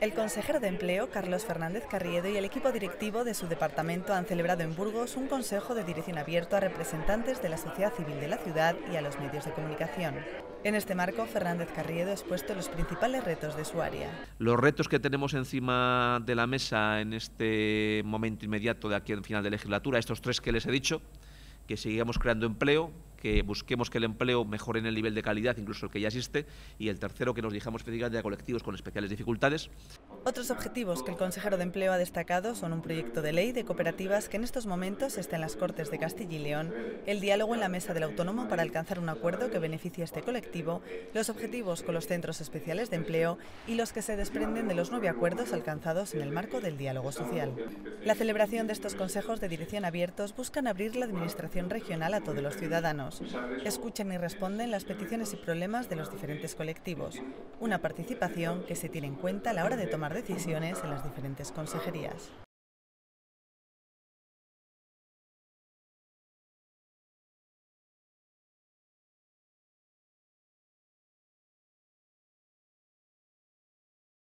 El consejero de Empleo, Carlos Fernández Carriedo, y el equipo directivo de su departamento han celebrado en Burgos un consejo de dirección abierto a representantes de la sociedad civil de la ciudad y a los medios de comunicación. En este marco, Fernández Carriedo ha expuesto los principales retos de su área. Los retos que tenemos encima de la mesa en este momento inmediato de aquí al final de legislatura, estos tres que les he dicho, que sigamos creando empleo, que busquemos que el empleo mejore en el nivel de calidad, incluso el que ya existe, y el tercero, que nos dirijamos específicamente a colectivos con especiales dificultades. Otros objetivos que el consejero de Empleo ha destacado son un proyecto de ley de cooperativas que en estos momentos está en las Cortes de Castilla y León, el diálogo en la mesa del autónomo para alcanzar un acuerdo que beneficie a este colectivo, los objetivos con los centros especiales de empleo y los que se desprenden de los 9 acuerdos alcanzados en el marco del diálogo social. La celebración de estos consejos de dirección abiertos buscan abrir la administración regional a todos los ciudadanos. Escuchan y responden las peticiones y problemas de los diferentes colectivos, una participación que se tiene en cuenta a la hora de tomar decisiones en las diferentes consejerías.